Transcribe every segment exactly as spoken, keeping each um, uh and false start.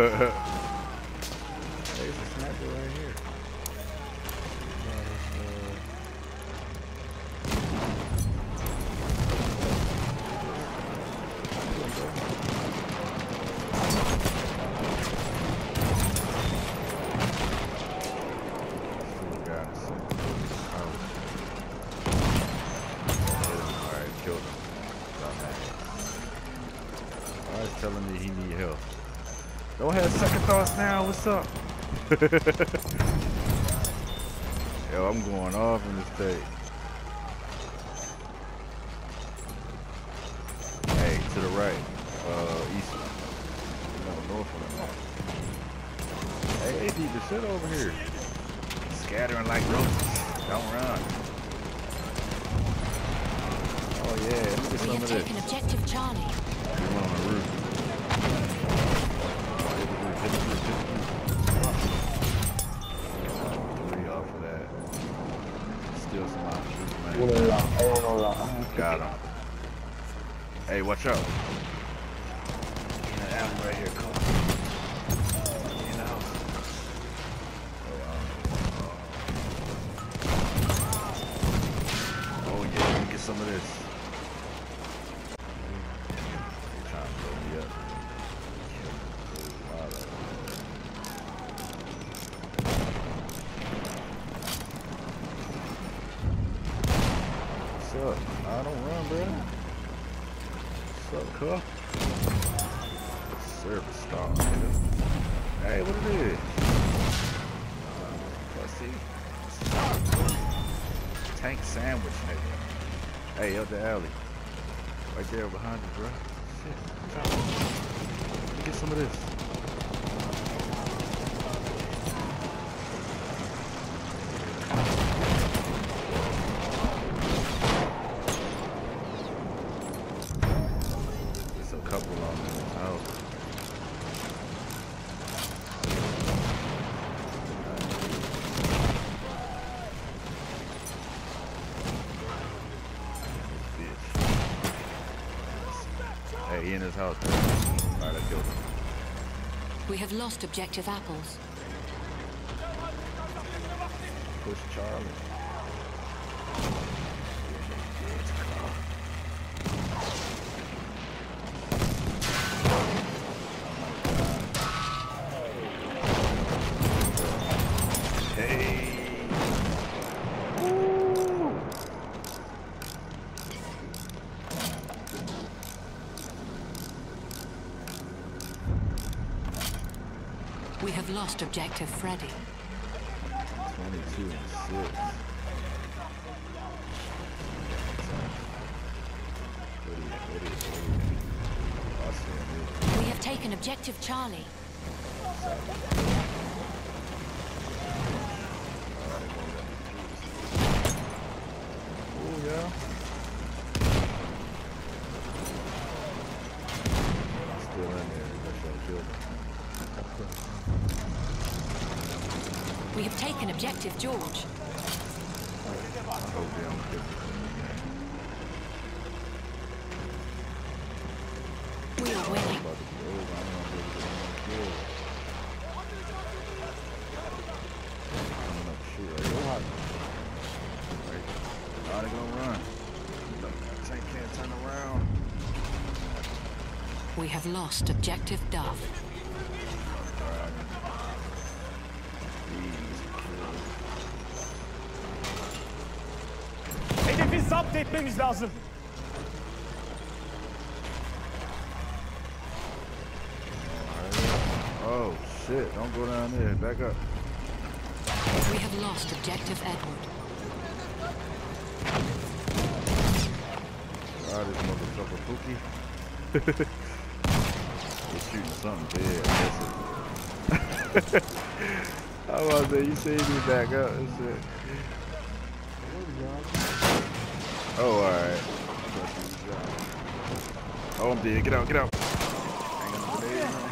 There's a sniper right here. Telling me he need help. Don't have second thoughts now. What's up? Yo, I'm going off in this tape. Hey, to the right. Uh, east. No, north of them. Hey, they need to sit over here. Scattering like roaches. Don't run. Oh yeah, let me get some of this. We have taken objective Charlie. There's one on the roof. Three off of that. Still some options, man. Got him. Hey, watch out. That alley right here, come on. You know. Oh yeah, let me get some of this. They're trying to blow me up. What's up? I don't run, bro. What's up, cuh? Service star, nigga. Hey, what it is? Let's see. Tank sandwich, nigga. Hey, up the alley. Right there behind you, bro. Shit. Let me get some of this. There's a couple on this house. Hey, he in his house, bro. Alright, I killed him. We have lost objective apples. Push Charlie. We have lost objective Freddy. twenty-two and six. We have taken objective Charlie. Oh yeah. Still in there. That's your killed him. We have taken objective George. I hope they don't get We are winning. They're gonna run. Tank can't turn around. We have lost objective Duff. Hedefi zapt etmemiz lazım. Oh shit, don't go down there. Back up. We have lost objective Edward. Ah, this motherfucker Pookie. He's shooting something dead. That's it. I was about to say, you say you need to back up and shit. Oh, alright. Oh, I'm dead. Get out, get out. Hang on a grenade, man.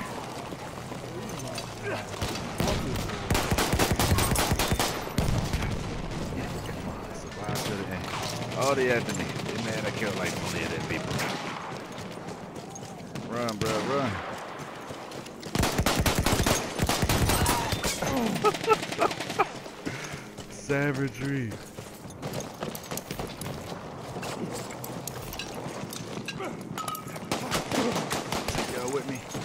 Survive to the end. Oh, they after me. They mad I killed like twenty of them people. Run, bro, run. Savagery. Take y'all with me.